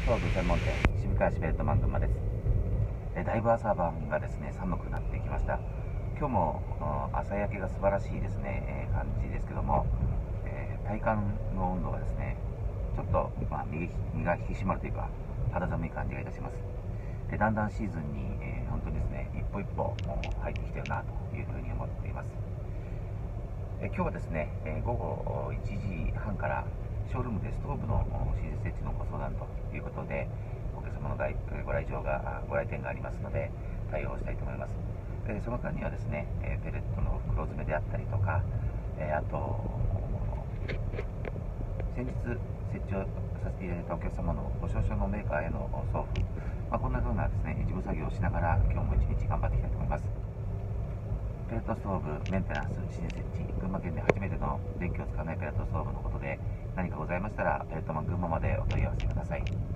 トーブ専門店渋川市ベルトマン群馬です。だいぶ朝晩がですね寒くなってきました。今日も朝焼けが素晴らしいですね、感じですけども、体感の温度がですねちょっと、身が引き締まるというか肌寒い感じがいたします。だんだんシーズンに、本当にですね一歩一歩入ってきてるなというふうに思っています。今日はですね、午後1時半からショールームでストーブの新設置のご相談ということで、お客様のご来店がありますので対応したいと思います。その間にはですね、ペレットの袋詰めであったりとか、あと先日設置をさせていただいたお客様のご少々のメーカーへの送付、こんなようなですね事務作業をしながら今日も一日頑張っていきたいと思います。ペレットストーブメンテナンス新設置、群馬県で初めての電気を使わないペレットストーブのことで何かございましたらペレットマン群馬までお問い合わせください。